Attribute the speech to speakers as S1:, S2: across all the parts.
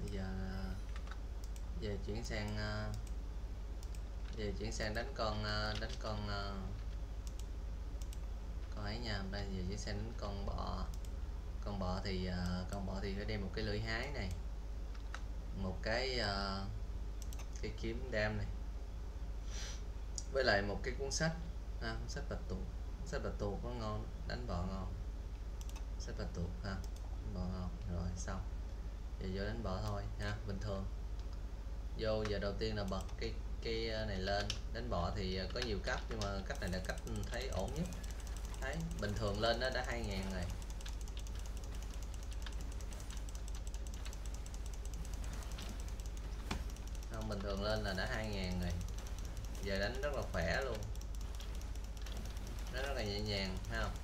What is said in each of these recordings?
S1: Bây giờ về chuyển sang đánh con con ấy nha. Bây giờ chuyển sang đánh con bọ. Con bọ thì phải đem một cái lưỡi hái này, một cái kiếm đam này, với lại một cái cuốn sách cuốn sách bạch tuộc. Sách bạch tuộc nó ngon, đánh bọ ngon. Sách bạch tuộc ha, đánh bọ ngon. Rồi xong, giờ vô đánh bọ thôi ha, bình thường. Vô giờ đầu tiên là bật cái này lên. Đánh bọ thì có nhiều cách, nhưng mà cách này là cách thấy ổn nhất. Thấy bình thường lên nó đã 2.000 rồi. Không, bình thường lên là đã 2.000 rồi. Giờ đánh rất là khỏe luôn, nó rất là nhẹ nhàng, thấy không?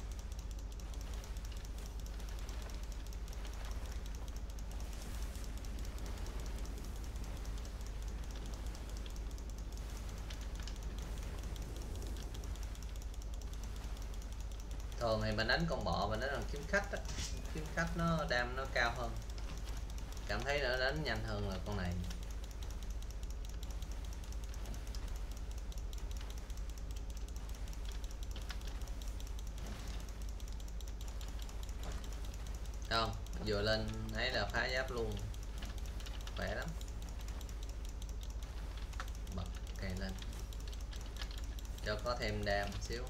S1: Thường thì mình đánh con bọ mình đánh bằng kiếm khách á. Kiếm khách nó đam nó cao hơn, cảm thấy nó đánh nhanh hơn là con này. Không, vừa lên ấy là phá giáp luôn, khỏe lắm. Bật cây lên cho có thêm đam xíu.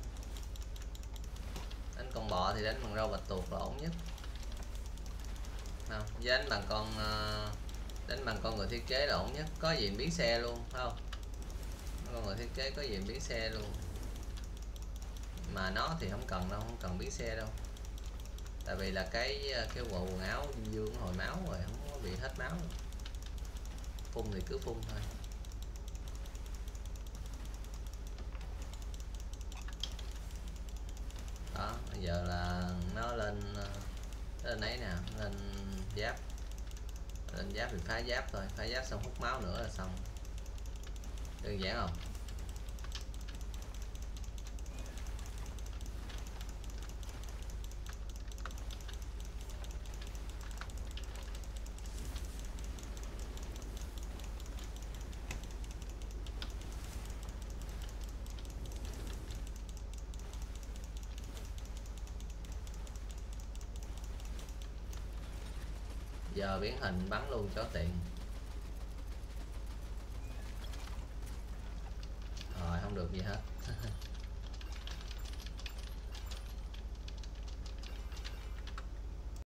S1: Đánh con bọ thì đánh bằng râu bạch tuộc là ổn nhất. Không, với đánh bằng con người thiết kế là ổn nhất. Có diện biến xe luôn, phải không? Con người thiết kế có diện biến xe luôn, mà nó thì không cần đâu, không cần biến xe đâu. Tại vì là cái bộ quần áo dương hồi máu rồi, không có bị hết máu đâu. Phun thì cứ phun thôi. Đó, bây giờ là nó lên ấy nè, lên giáp. Lên giáp thì phá giáp thôi, phá giáp xong hút máu nữa là xong. Đơn giản không? Giờ biến hình bắn luôn cho tiện. Rồi không được gì hết.